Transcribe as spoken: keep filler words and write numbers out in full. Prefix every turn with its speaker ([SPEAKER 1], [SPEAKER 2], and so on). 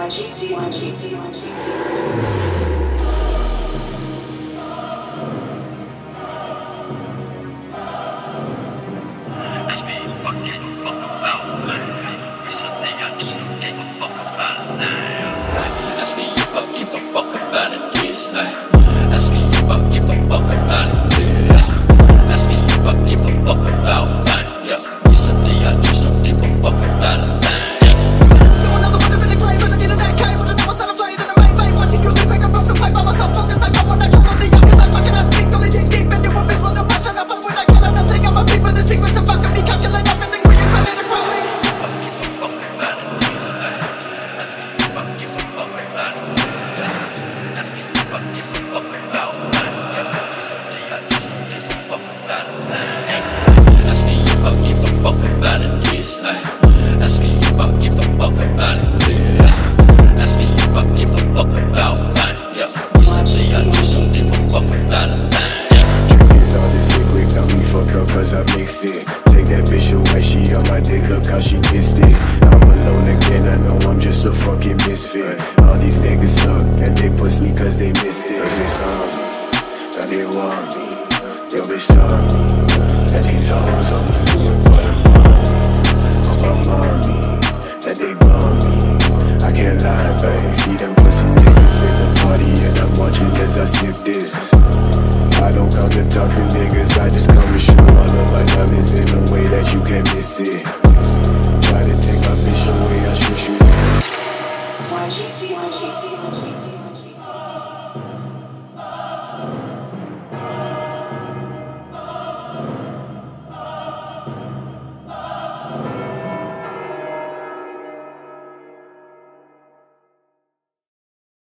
[SPEAKER 1] Y G D, Y G D, Y G D.
[SPEAKER 2] Take that bitch away, she on my dick, look how she kissed it. I'm alone again, I know I'm just a fucking misfit. All these niggas suck, and they pussy cause they missed it. Cause they saw me, now they want me. Yo, bitch saw me, and these hoes on me doing for the money. Hope I'm on me, that they bum me. I can't lie, babe, see them pussy niggas in the party, and I'm watching as I sip this. I don't come to talk to niggas, I just come to show all of my diamonds in a way that you can't miss it. Try to take my bitch away, I shoot you.
[SPEAKER 1] Y G D, Y G D, Y G D.